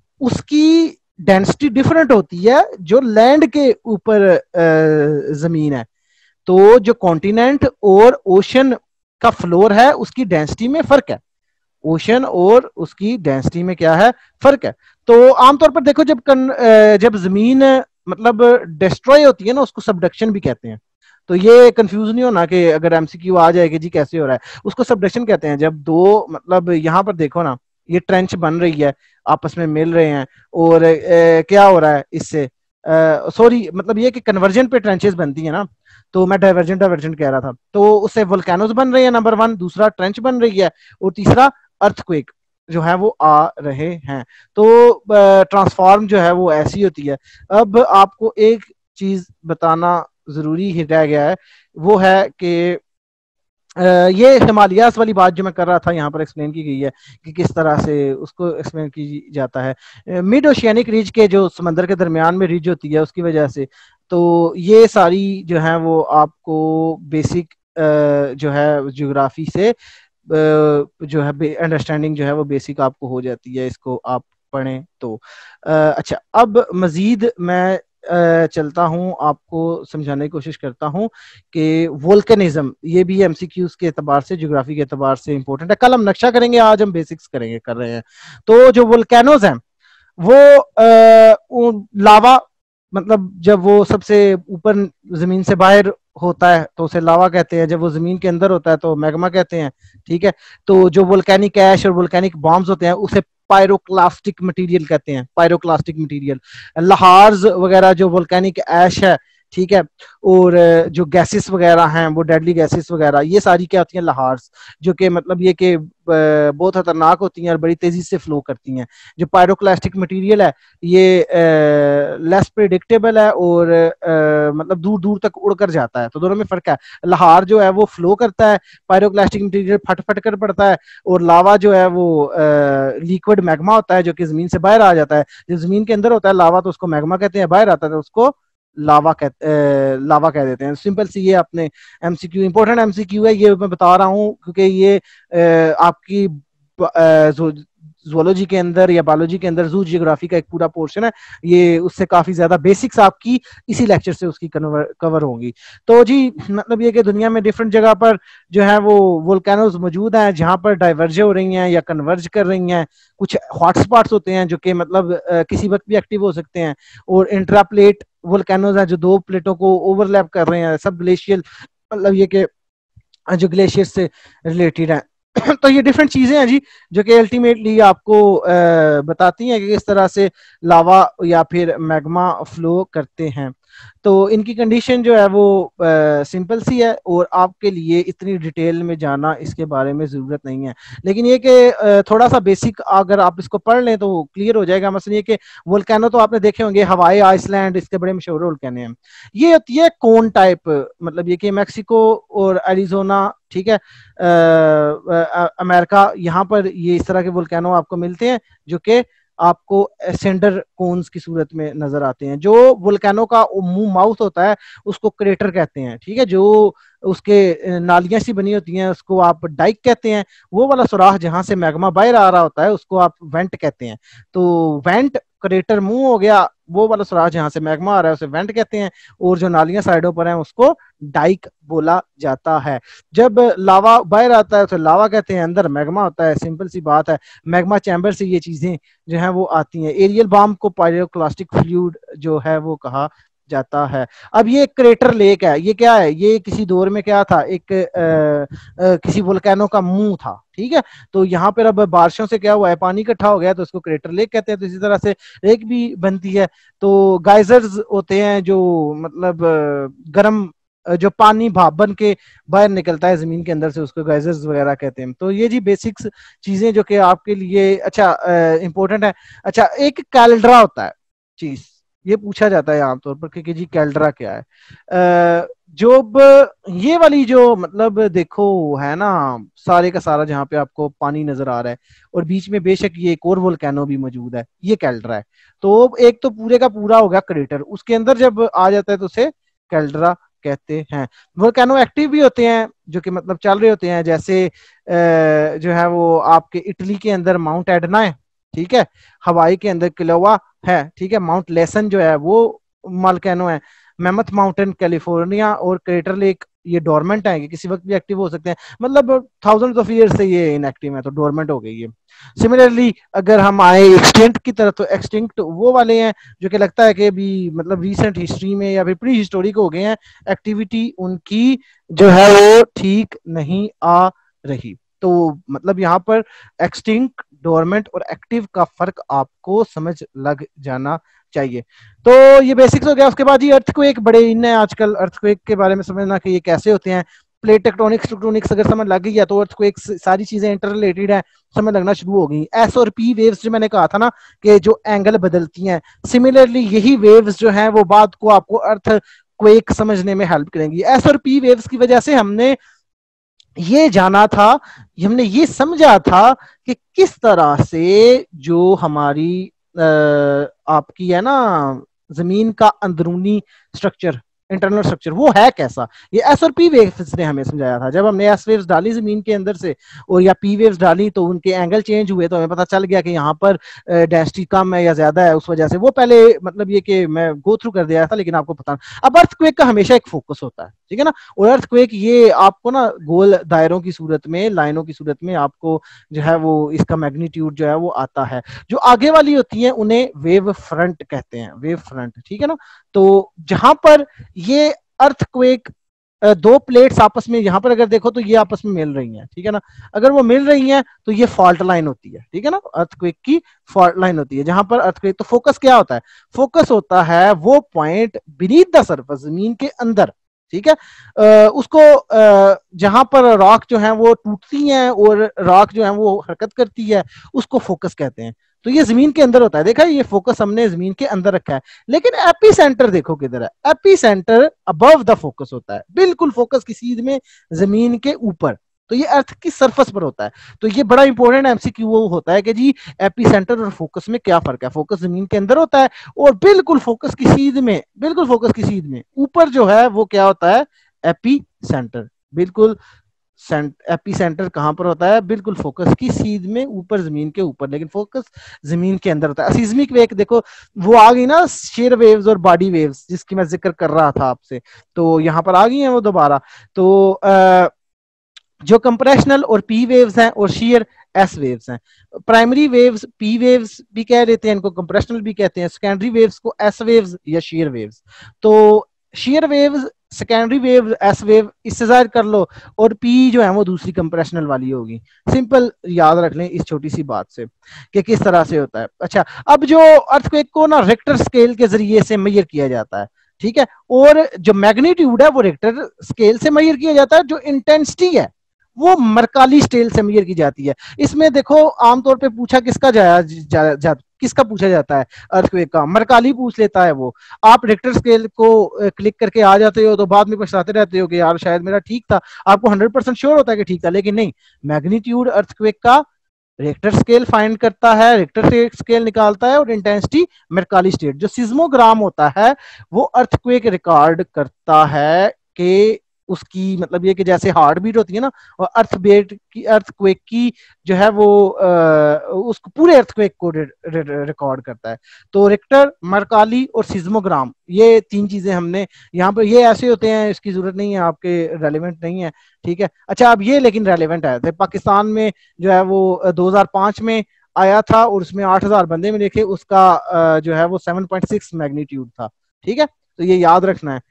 उसकी डेंसिटी डिफरेंट होती है जो लैंड के ऊपर जमीन है। तो जो कॉन्टिनेंट और ओशन का फ्लोर है उसकी डेंसिटी में फर्क है, ओशन और उसकी डेंसिटी में क्या है, फर्क है। तो आमतौर पर देखो जब कन, जब जमीन मतलब डिस्ट्रॉय होती है ना उसको सबडक्शन भी कहते हैं। तो ये कंफ्यूज नहीं होना कि अगर एमसीक्यू आ जाए कि जी कैसे हो रहा है, उसको सबडक्शन कहते हैं। जब दो मतलब यहाँ पर देखो ना, ये ट्रेंच बन रही है, आपस में मिल रहे हैं और ए, क्या हो रहा है इससे, सॉरी मतलब ये कि कन्वर्जन पे ट्रेंचेस बनती है ना, तो मैं डाइवर्जेंट डाइवर्जेंट कह रहा था, तो उससे वोल्केनोस बन रहे हैं नंबर वन, दूसरा ट्रेंच बन रही है और तीसरा अर्थक्वेक जो है वो आ रहे हैं। तो ट्रांसफॉर्म जो है वो ऐसी होती है। अब आपको एक चीज बताना जरूरी ही रह गया है, वो है कि Uh, ये हिमालयास वाली बात जो मैं कर रहा था यहाँ पर एक्सप्लेन की गई है कि किस तरह से उसको एक्सप्लेन की जाता है। मिड ओशियानिक रिज के जो समंदर के दरमियान में रिज होती है उसकी वजह से तो ये सारी जो है वो आपको बेसिक जो है ज्योग्राफी से जो है अंडरस्टैंडिंग जो है वो बेसिक आपको हो जाती है, इसको आप पढ़ें तो। अच्छा, अब मजीद मैं चलता हूं, आपको समझाने की कोशिश करता हूं कि वोल्केनिज्म, ये भी एमसीक्यूज के एतबार से, ज्योग्राफी के एतबार से इंपॉर्टेंट है। कल हम नक्शा करेंगे, आज हम बेसिक्स करेंगे कर रहे हैं। तो जो वोल्केनोज हैं वो, आ, वो लावा, मतलब जब वो सबसे ऊपर जमीन से बाहर होता है तो उसे लावा कहते हैं, जब वो जमीन के अंदर होता है तो मैग्मा कहते हैं, ठीक है। तो जो वोल्केनिक ऐश और वोल्केनिक बॉम्ब्स होते हैं उसे पायरोक्लास्टिक मटेरियल कहते हैं, पायरोक्लास्टिक मटेरियल। लहार्स वगैरह जो वोल्केनिक ऐश है, ठीक है, और जो गैसेस वगैरह हैं वो डेडली गैसेस वगैरह, ये सारी क्या होती हैं, लहार्स, जो कि मतलब ये कि बहुत खतरनाक होती हैं और बड़ी तेजी से फ्लो करती हैं। जो पायरोक्लास्टिक मटेरियल है ये लेस प्रिडिक्टेबल है और आ, मतलब दूर दूर तक उड़कर जाता है, तो दोनों में फर्क है। लहार जो है वो फ्लो करता है, पायरोक्लास्टिक मटेरियल फट फट कर पड़ता है, और लावा जो है वो लिक्विड मैग्मा होता है जो कि जमीन से बाहर आ जाता है। जो जमीन के अंदर होता है लावा तो उसको मैग्मा कहते हैं, बाहर आता है तो उसको लावा कह लावा कह देते हैं। सिंपल सी ये अपने एमसीक्यू, इंपॉर्टेंट एमसीक्यू है, ये मैं बता रहा हूँ क्योंकि ये आ, आपकी ज़ूलॉजी के अंदर या बायोलॉजी के अंदर जू जियोग्राफी का एक पूरा पोर्शन है, ये उससे काफी ज्यादा बेसिक्स आपकी इसी लेक्चर से उसकी कवर होंगी। तो जी मतलब ये कि दुनिया में डिफरेंट जगह पर जो है वो वोल्केनोज मौजूद हैं जहां पर डाइवर्ज हो रही हैं या कन्वर्ज कर रही हैं। कुछ हॉटस्पॉट्स होते हैं जो कि मतलब आ, किसी वक्त भी एक्टिव हो सकते हैं, और इंट्राप्लेट वोल्केनोज हैं जो दो प्लेटों को ओवरलैप कर रहे हैं, सब ग्लेशियल, मतलब ये कि जो ग्लेशियर से रिलेटेड है। तो ये डिफरेंट चीजें हैं जी जो कि अल्टीमेटली आपको आ, बताती हैं कि किस तरह से लावा या फिर मैग्मा फ्लो करते हैं। तो इनकी कंडीशन जो है वो सिंपल सी है और आपके लिए इतनी डिटेल में जाना इसके बारे में ज़रूरत नहीं है, लेकिन ये कि थोड़ा सा बेसिक अगर आप इसको पढ़ लें तो क्लियर हो जाएगा। मसलन ये कि वोल्केनो तो आपने देखे होंगे, हवाई, आइसलैंड, इसके बड़े मशहूर वोल्केनो हैं। ये होती है कोन टाइप, मतलब ये कि मैक्सिको और एरिजोना, ठीक है, अमेरिका, यहाँ पर ये इस तरह के वोल्केनो आपको मिलते हैं जो कि आपको सेंडर कोन्स की सूरत में नजर आते हैं। जो वोल्केनो का मुंह माउथ होता है उसको क्रेटर कहते हैं, ठीक है। जो उसके नालियां सी बनी होती हैं उसको आप डाइक कहते हैं। वो वाला सुराख जहां से मैग्मा बाहर आ रहा होता है उसको आप वेंट कहते हैं। तो वेंट, क्रेटर मुंह हो गया, वो वाला सुराख जहां से मैग्मा आ रहा है उसे वेंट कहते हैं, और जो नालियां साइडों पर हैं उसको डाइक बोला जाता है। जब लावा बाहर आता है उसे लावा कहते हैं, अंदर मैग्मा होता है, सिंपल सी बात है। मैग्मा चैम्बर से ये चीजें जो है वो आती हैं। एरियल बॉम्ब को पायरोक्लास्टिक फ्लूइड जो है वो कहा जाता है। अब ये क्रेटर लेक है, ये क्या है, ये किसी दौर में क्या था, एक आ, आ, किसी वोल्केनो का मुंह था, ठीक है। तो यहाँ पर अब बारिशों से क्या हुआ है, पानी इकट्ठा हो गया तो उसको क्रेटर लेक कहते हैं। तो इसी तरह से लेक भी बनती है। तो गाइजर्स होते हैं जो मतलब गर्म जो पानी भाप बन के बाहर निकलता है जमीन के अंदर से, उसको गाइजर्स वगैरह कहते हैं। तो ये जी बेसिक्स चीजें जो कि आपके लिए अच्छा इंपॉर्टेंट है। अच्छा, एक कैल्ड्रा होता है चीज, ये पूछा जाता है आमतौर पर कि जी कैल्ड्रा क्या है। अः जो ये वाली जो मतलब देखो है ना, सारे का सारा जहाँ पे आपको पानी नजर आ रहा है और बीच में बेशक ये एक और वोल्केनो भी मौजूद है, ये कैल्ड्रा है। तो एक तो पूरे का पूरा हो गया क्रेटर, उसके अंदर जब आ जाता है तो उसे कैल्ड्रा कहते हैं। वोल्केनो एक्टिव भी होते हैं जो कि मतलब चल रहे होते हैं, जैसे जो है वो आपके इटली के अंदर माउंट एडना है, ठीक है, हवाई के अंदर किलोवा है, ठीक है, माउंट लेसन जो है वो वोल्केनो है, मैमथ माउंटेन कैलिफोर्निया, और क्रेटर लेक ये डोरमेंट है कि किसी वक्त भी एक्टिव हो सकते हैं। मतलब थाउजेंड्स ऑफ ईयर से ये इनएक्टिव है तो डोरमेंट हो गई है। सिमिलरली अगर हम आए एक्सटिंक्ट की तरफ, तो एक्सटिंक्ट वो वाले हैं जो कि लगता है कि भी मतलब रिसेंट हिस्ट्री में या फिर प्री हिस्टोरिक हो गए हैं, एक्टिविटी उनकी जो है वो ठीक नहीं आ रही। तो मतलब यहाँ पर एक्सटिंक्ट, डोरमेंट और एक्टिव का फर्क आपको समझ लग जाना चाहिए। तो ये बेसिक्स हो गया। उसके बाद ये अर्थक्वेक बड़े इन है आजकल, अर्थक्वेक के बारे में समझना कि ये कैसे होते हैं। प्लेट टेक्टोनिक्स टेक्टोनिक्स अगर समझ लग गई है तो अर्थक्वेक सारी चीजें इंटर रिलेटेड है, समझ लगना शुरू हो गई। एस और पी वेव्स जो मैंने कहा था ना कि जो एंगल बदलती हैं, सिमिलरली यही वेव्स जो हैं वो बात को आपको अर्थक्वेक समझने में हेल्प करेंगी। एस और पी वेव्स की वजह से हमने ये जाना था, हमने ये समझा था कि किस तरह से जो हमारी आ, आपकी है ना जमीन का अंदरूनी स्ट्रक्चर, इंटरनल स्ट्रक्चर वो है कैसा, ये एस और पी वेव्स ने हमें समझाया था। जब हमने एस वेव्स डाली जमीन के अंदर से और या पी वेव्स डाली तो उनके एंगल चेंज हुए, तो हमें पता चल गया कि यहाँ पर डेंसिटी कम है या ज्यादा है, उस वजह से। वो पहले मतलब ये कि मैं गो थ्रू कर दिया था, लेकिन आपको पता। अब अर्थक्वेक का हमेशा एक फोकस होता है, ठीक है ना, और अर्थक्वेक ये आपको ना गोल दायरों की सूरत में, लाइनों की सूरत में आपको जो है वो इसका मैग्नीट्यूड जो है वो आता है। जो आगे वाली होती है उन्हें वेव फ्रंट कहते हैं, वेव फ्रंट, ठीक है ना। तो जहां पर ये अर्थक्वेक दो प्लेट्स आपस में, यहां पर अगर देखो तो ये आपस में मिल रही हैं, ठीक है ना, अगर वो मिल रही हैं तो ये फॉल्ट लाइन होती है, ठीक है ना, अर्थक्वेक की फॉल्ट लाइन होती है जहां पर अर्थक्वेक। तो फोकस क्या होता है, फोकस होता है वो पॉइंट बीनीथ द सरफेस, जमीन के अंदर, ठीक है। आ, उसको आ, जहां पर रॉक जो है वो टूटती हैं और रॉक जो है वो हरकत करती है, उसको फोकस कहते हैं। तो ये जमीन के अंदर होता है, देखा ये फोकस हमने जमीन के अंदर रखा है। लेकिन एपी सेंटर देखो किधर है, epicentre above the focus होता है, बिल्कुल फोकस की सीध में जमीन के ऊपर। तो ये अर्थ की सरफेस पर होता है। तो ये बड़ा इंपॉर्टेंट एमसीक्यू वो होता है कि जी एपी सेंटर और फोकस में क्या फर्क है। फोकस जमीन के अंदर होता है और बिल्कुल फोकस की सीध में, बिल्कुल फोकस की सीध में ऊपर जो है वो क्या होता है, एपी सेंटर। बिल्कुल एपी सेंटर कहां पर होता है, बिल्कुल फोकस की सीध में ऊपर, जमीन के ऊपर, लेकिन फोकस जमीन के अंदर होता है। सिस्मिक वेव देखो वो आ गई ना, शेयर वेव्स और बॉडी वेव्स जिसकी मैं जिक्र कर रहा था आपसे, तो यहां पर आ गई हैं वो दोबारा। तो आ, जो कंप्रेशनल और पी वेव्स हैं और शेयर एस वेव्स हैं। प्राइमरी वेव्स पी वेव्स भी कह देते हैं, इनको कंप्रेशनल भी कहते हैं, सेकेंडरी वेव्स को एस वेव्स या शेयर वेव्स। तो shear waves, secondary wave, S wave इससे जाहिर कर लो, और पी जो है वो दूसरी कंप्रेशनल वाली होगी। सिंपल याद रख लें इस छोटी सी बात से कि किस तरह से होता है। अच्छा, अब जो अर्थक्वेक को ना रिक्टर स्केल के जरिए से मेजर किया जाता है, ठीक है, और जो मैग्नीट्यूड है वो रिक्टर स्केल से मेजर किया जाता है। जो इंटेंसिटी है वो मरकाली स्केल से मेजर की जाती है। इसमें देखो आमतौर पे पूछा किसका जाया जा, जा, किसका पूछा जाता है, अर्थक्वेक का। मरकाली पूछ लेता है वो। आप रिक्टर स्केल को क्लिक करके आ जाते हो तो बाद में पछताते रहते हो कि यार शायद मेरा ठीक था। आपको हंड्रेड परसेंट श्योर होता है कि ठीक था, लेकिन नहीं, मैग्नीट्यूड अर्थक्वेक का रिक्टर स्केल फाइंड करता है, रिक्टर स्केल निकालता है, और इंटेंसिटी मरकाली स्टेट। जो सिज्मोग्राम होता है वो अर्थक्वेक रिकॉर्ड करता है कि उसकी मतलब ये कि जैसे हार्ट बीट होती है ना, और अर्थबेट की, अर्थक्वेक की जो है वो आ, उसको पूरे अर्थक्वेक को रिकॉर्ड करता है। तो रिक्टर, मरकाली और सिज्मोग्राम, ये तीन चीजें हमने यहाँ पर, ये ऐसे होते हैं, इसकी जरूरत नहीं है, आपके रेलिवेंट नहीं है, ठीक है। अच्छा, अब ये लेकिन रेलिवेंट है, पाकिस्तान में जो है वो दो हज़ार पांच में आया था और उसमें आठ हज़ार बंदे में देखे, उसका जो है वो सात पॉइंट छह मैग्नीट्यूड था, ठीक है। तो ये याद रखना है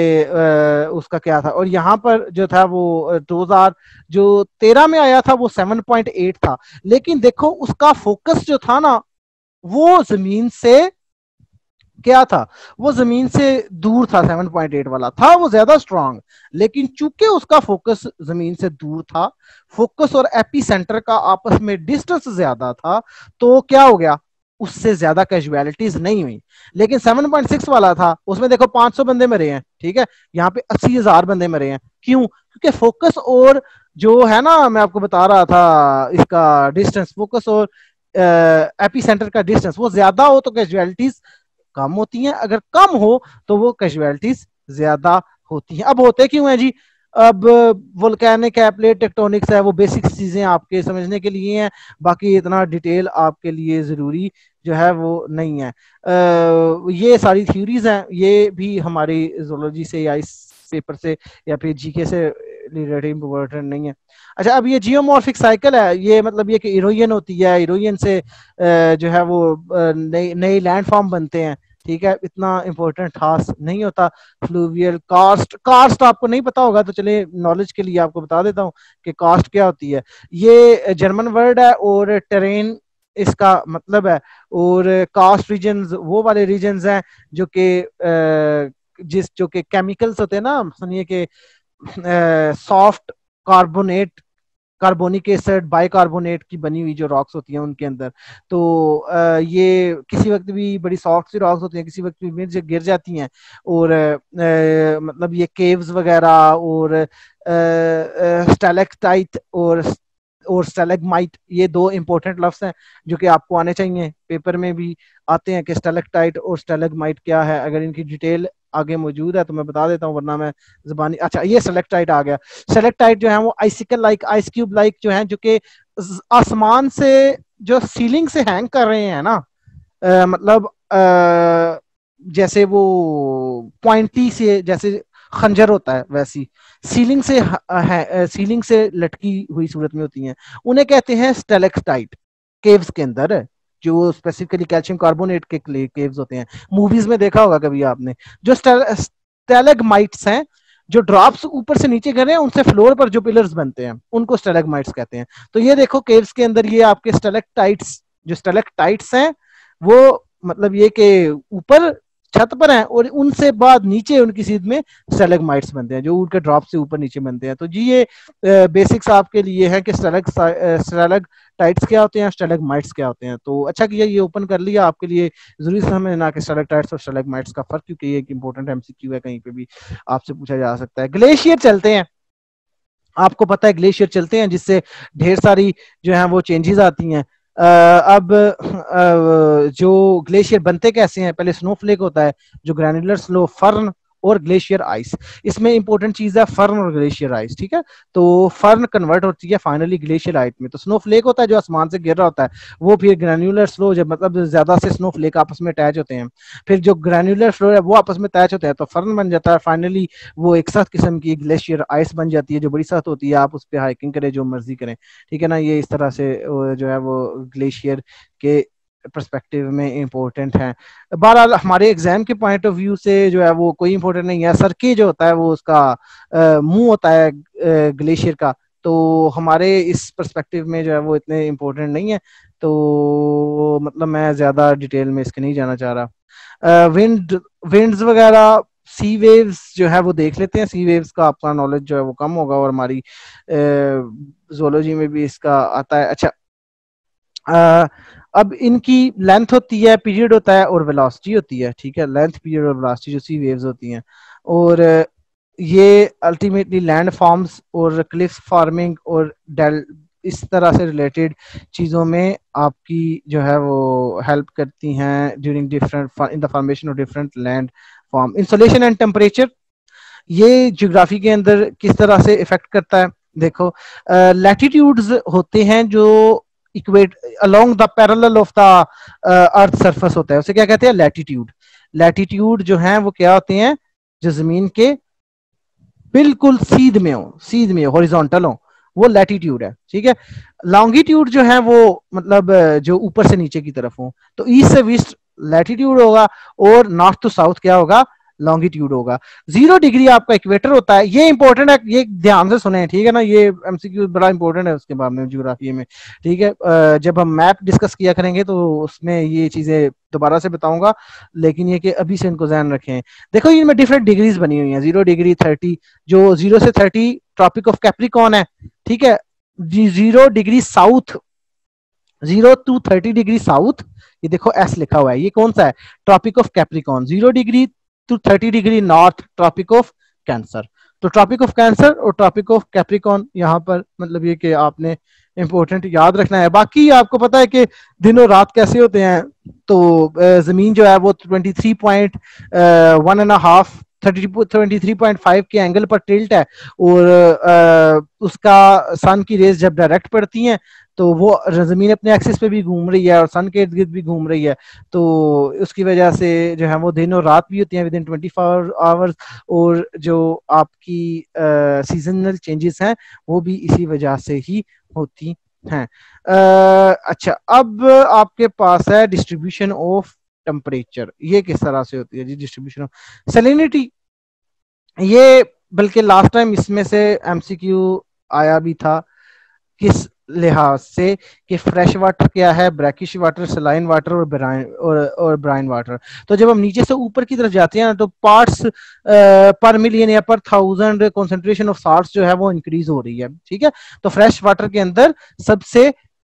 कि उसका क्या था। और यहाँ पर जो था वो दो हज़ार जो तेरह में आया था वो सात पॉइंट आठ था, लेकिन देखो उसका फोकस जो था ना वो जमीन से क्या था, वो जमीन से दूर था। सात पॉइंट आठ वाला था वो ज्यादा स्ट्रांग, लेकिन चूंकि उसका फोकस जमीन से दूर था, फोकस और एपी सेंटर का आपस में डिस्टेंस ज्यादा था, तो क्या हो गया, उससे ज्यादा कैजुअलिटीज नहीं हुई। लेकिन सात पॉइंट छह वाला था, उसमें देखो पांच सौ बंदे मरे हैं, ठीक है, यहाँ पे अस्सी हजार बंदे मरे हैं। क्यों? क्योंकि फोकस और जो है ना, मैं आपको बता रहा था इसका डिस्टेंस, फोकस और एपी सेंटर का डिस्टेंस वो ज्यादा हो तो कैजुअलिटीज कम होती हैं, अगर कम हो तो वो कैजुअलिटीज ज्यादा होती हैं। अब होते क्यों है जी? अब वोल्केनिक है, प्लेट टेक्टोनिक्स है, वो बेसिक चीजें आपके समझने के लिए हैं, बाकी इतना डिटेल आपके लिए जरूरी जो है वो नहीं है। आ, ये सारी थ्योरीज हैं, ये भी हमारी जोलॉजी से या इस पेपर से या फिर जीके से रिलेटेड इम्पोर्टेंट नहीं है। अच्छा, अब ये जियोमॉर्फिक साइकिल है, ये मतलब ये कि इरोजन होती है, इरोजन से जो है वो नई नई लैंड फॉर्म बनते हैं, ठीक है, इतना इंपॉर्टेंट खास नहीं होता। फ्लूवियल कास्ट, कास्ट आपको नहीं पता होगा तो चलिए नॉलेज के लिए आपको बता देता हूँ कि कास्ट क्या होती है। ये जर्मन वर्ड है और टेरेन इसका मतलब है, और कास्ट रीजन्स वो वाले रीजन्स हैं जो कि जिस जो कि केमिकल्स होते हैं ना, सुनिए कि soft carbonate, carbonic acid, bicarbonate की बनी हुई जो रॉक्स होती हैं उनके अंदर। तो आ, ये किसी वक्त भी बड़ी सॉफ्ट सी रॉक्स होती हैं, किसी वक्त भी गिर जाती हैं, और आ, मतलब ये केव्स वगैरह और स्टैलेक्टाइट और और स्टेलेगमाइट, ये दो इंपॉर्टेंट लफ्ज हैं जो कि आपको आने चाहिए, पेपर में भी आते हैं कि स्टेलेक्टाइट और स्टेलेगमाइट क्या है। अगर इनकी डिटेल आगे मौजूद है तो मैं बता देता हूँ, वरना मैं जबानी। अच्छा, ये स्टेलेक्टाइट आ गया। स्टेलेक्टाइट जो है वो icicle like, ice cube like जो है, जो कि आसमान से जो सीलिंग से हैंग कर रहे हैं ना, आ, मतलब आ, जैसे वो पॉइंटी से जैसे खंजर होता है वैसी सीलिंग से है, सीलिंग से लटकी हुई सूरत में होती हैं, उन्हें कहते हैं स्टेलेक्टाइट। केव्स के अंदर जो स्पेसिफिकली कैल्शियम कार्बोनेट के केव्स होते हैं, मूवीज में देखा होगा कभी आपने। जो स्टेलेगमाइट्स हैं, जो ड्रॉप्स ऊपर से नीचे गिर रहे हैं, उनसे फ्लोर पर जो पिलर्स बनते हैं उनको स्टेलेगमाइट्स कहते हैं। तो ये देखो केव्स के अंदर ये आपके स्टेलेक्टाइट्स, जो स्टेलेक्टाइट्स हैं वो मतलब ये कि ऊपर छत पर हैं और उनसे बाद नीचे उनकी सीध में स्टेलेगमाइट्स बनते हैं जो उनके ड्रॉप से ऊपर नीचे बनते हैं। तो जी ये बेसिक्स आपके लिए है कि स्टेलेग स्टेलेक्टाइट्स क्या होते हैं, स्टेलेगमाइट्स क्या होते हैं। तो अच्छा किया ये ओपन कर लिया आपके लिए, जरूरी समझना कि स्टेलेक्टाइट्स और स्टेलेगमाइट्स का फर्क, क्योंकि ये एक इंपॉर्टेंट एमसीक्यू है, कहीं पे भी आपसे पूछा जा सकता है। ग्लेशियर चलते हैं, आपको पता है ग्लेशियर चलते हैं जिससे ढेर सारी जो है वो चेंजेस आती हैं। Uh, अब uh, जो ग्लेशियर बनते कैसे हैं, पहले स्नोफ्लेक होता है जो ग्रैन्युलर स्नो, फर्न और ग्लेशियर आइस। इसमें इंपॉर्टेंट चीज है फर्न और ग्लेशियर आइस, ठीक है। तो फर्न कन्वर्ट होती है फाइनली ग्लेशियर आइस में। तो स्नोफ्लेक होता है जो आसमान से गिर रहा होता है, वो फिर ग्रैन्युलर स्नो, जब मतलब ज्यादा से स्नोफ्लेक आपस में अटैच होते हैं, फिर जो ग्रैन्युलर स्नो है वो आपस में अटैच होते हैं तो फर्न बन जाता है। फाइनली वो एक सख्त किस्म की ग्लेशियर आइस बन जाती है जो बड़ी सख्त होती है, आप उस पर हाइकिंग करें जो मर्जी करें, ठीक है ना। ये इस तरह से जो है वो ग्लेशियर के पर्सपेक्टिव में इम्पोर्टेंट है। बहरहाल हमारे एग्जाम के पॉइंट ऑफ व्यू से जो है वो कोई इंपॉर्टेंट नहीं है। सरके जो होता है वो उसका मुंह होता है ग्लेशियर का, तो हमारे इस पर्सपेक्टिव में जो है वो इतने इम्पोर्टेंट नहीं है। तो मतलब मैं ज्यादा डिटेल में इसके नहीं जाना चाह रहा। विंड विंड्स वगैरह, सी वेव्स जो है वो देख लेते हैं। सी वेव्स का आपका नॉलेज जो है वो कम होगा और हमारी जोलॉजी में भी इसका आता है। अच्छा, आ, अब इनकी लेंथ होती है, पीरियड होता है और वेलोसिटी होती है, ठीक है। लेंथ, पीरियड और वेलोसिटी जो सी वेव्स होती हैं, और ये अल्टीमेटली लैंड फॉर्म्स और क्लिफ फार्मिंग और डेल इस तरह से रिलेटेड चीज़ों में आपकी जो है वो हेल्प करती हैं during different in the formation of different land form. Insolation and temperature, ये ज्योग्राफी के अंदर किस तरह से इफेक्ट करता है। देखो, लैटिट्यूड्स uh, होते हैं जो equate along the parallel of the earth surface होता है, उसे क्या कहते हैं, लैटिट्यूड। लैटिट्यूड जो है वो क्या होते हैं, जो जमीन के बिल्कुल सीध में हो, सीध में हॉरिजॉन्टल हो, वो लैटिट्यूड है, ठीक है। लॉन्गिट्यूड जो है वो मतलब जो ऊपर से नीचे की तरफ हो, तो ईस्ट से वेस्ट लैटिट्यूड होगा और नॉर्थ टू साउथ क्या होगा, लॉन्गिट्यूड होगा। जीरो डिग्री आपका इक्वेटर होता है, ये इंपॉर्टेंट है, ये ध्यान से सुने, ठीक है ना। ये एमसीक्यू बड़ा इंपॉर्टेंट है उसके बारे में ज्योग्राफी में, ठीक है। जब हम मैप डिस्कस किया करेंगे तो उसमें ये चीजें दोबारा से बताऊंगा, लेकिन ये कि अभी से इनको ध्यान रखें। देखो इनमें डिफरेंट डिग्रीज बनी हुई हैं, जीरो डिग्री, थर्टी, जो जीरो से थर्टी ट्रॉपिक ऑफ कैप्रिकॉर्न है, ठीक है। Zero degree south, zero to thirty degree south, ये देखो एस लिखा हुआ है, ये कौन सा है, tropic of Capricorn. Zero degree to thirty degree north, tropic of Cancer. तो ट्रॉपिक ऑफ कैंसर और ट्रॉपिक ऑफ कैप्रिकॉर्न यहाँ पर मतलब ये कि आपने इंपॉर्टेंट याद रखना है। बाकी आपको पता है कि दिन और रात कैसे होते हैं, तो जमीन जो है वो twenty three point one and half twenty three point five के एंगल पर टिल्ट है, और आ, उसका सन की रेस जब डायरेक्ट पड़ती हैं तो वो जमीन अपने एक्सिस पे भी घूम रही है और सन के इर्द गिर्द भी घूम रही है, तो उसकी वजह से जो है वो दिन और रात भी होती हैं within twenty four hours, और जो आपकी सीजनल चेंजेस हैं वो भी इसी वजह से ही होती हैं। अच्छा, अब आपके पास है डिस्ट्रीब्यूशन ऑफ टेम्परेचर, ये किस तरह से होती है जी डिस्ट्रीब्यूशन ऑफ सैलिनिटी। ये बल्कि लास्ट टाइम इसमें से एमसीक्यू आया भी था, किस लिहाज से कि फ्रेश वाटर क्या है, ब्रैकिश वाटर, सलाइन वाटर और ब्राइन और, और ब्राइन वाटर। तो जब हम नीचे से ऊपर की तरफ जाते हैं तो पार्ट्स पर मिलियन या पर थाउजेंड कंसंट्रेशन ऑफ साल्ट्स जो है वो इंक्रीज हो रही है, ठीक है। तो फ्रेश वाटर के अंदर सबसे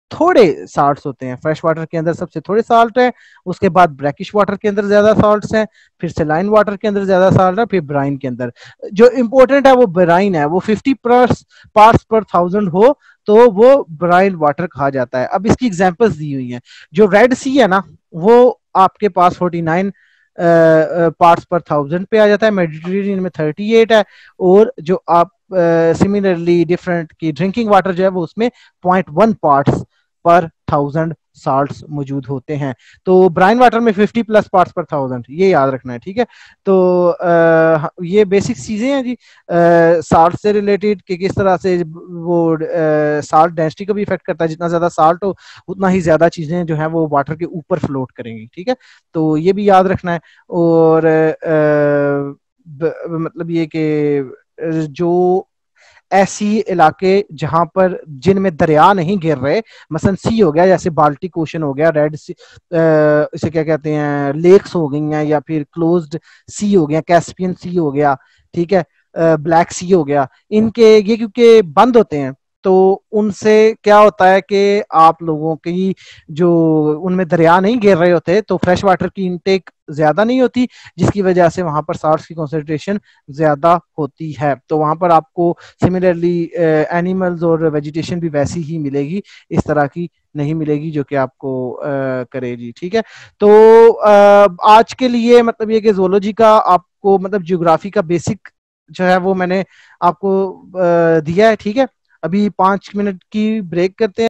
थोड़े साल्ट्स होते हैं। फ्रेश वाटर के अंदर सबसे थोड़े साल्ट है, उसके बाद ब्रैकिश वाटर के अंदर ज्यादा साल्ट्स हैं, फिर सेलाइन वाटर के अंदर ज्यादा साल्ट है, फिर ब्राइन के अंदर जो इंपॉर्टेंट है वो ब्राइन है। वो फिफ्टी पार्ट्स पर थाउजेंड हो तो वो ब्राइन वाटर कहा जाता है। अब इसकी एग्जांपल्स दी हुई हैं। जो रेड सी है ना वो आपके पास forty nine parts per thousand पे आ जाता है, मेडिटेरेनियन में थर्टी एट है, और जो आप सिमिलरली डिफरेंट की ड्रिंकिंग वाटर जो है वो उसमें point one parts per thousand salts मौजूद होते हैं। तो ब्राइन वाटर में fifty plus parts per thousand, ये याद रखना है, ठीक है। तो आ, ये बेसिक चीजें हैं जी साल्ट से रिलेटेड कि किस तरह से वो साल्ट डेंसिटी को भी इफेक्ट करता है। जितना ज्यादा साल्ट हो उतना ही ज्यादा चीजें जो है वो वाटर के ऊपर फ्लोट करेंगी, ठीक है। तो ये भी याद रखना है। और आ, ब, मतलब ये कि जो ऐसी इलाके जहां पर जिनमें दरिया नहीं गिर रहे, मसलन सी हो गया, जैसे बाल्टिक ओशन हो गया, रेड सी, इसे क्या कहते हैं, लेक्स हो गई हैं, या फिर क्लोज्ड सी हो गया, कैस्पियन सी हो गया, ठीक है, ब्लैक सी हो गया, इनके ये क्योंकि बंद होते हैं तो उनसे क्या होता है कि आप लोगों की जो उनमें दरिया नहीं गिर रहे होते तो फ्रेश वाटर की इनटेक ज्यादा नहीं होती, जिसकी वजह से वहां पर साल्ट की कॉन्सेंट्रेशन ज्यादा होती है। तो वहां पर आपको सिमिलरली एनिमल्स और वेजिटेशन भी वैसी ही मिलेगी, इस तरह की नहीं मिलेगी जो कि आपको uh, करेगी, ठीक है। तो uh, आज के लिए मतलब ये कि जोलॉजी का आपको मतलब ज्योग्राफी का बेसिक जो है वो मैंने आपको uh, दिया है, ठीक है। अभी पांच मिनट की ब्रेक करते हैं।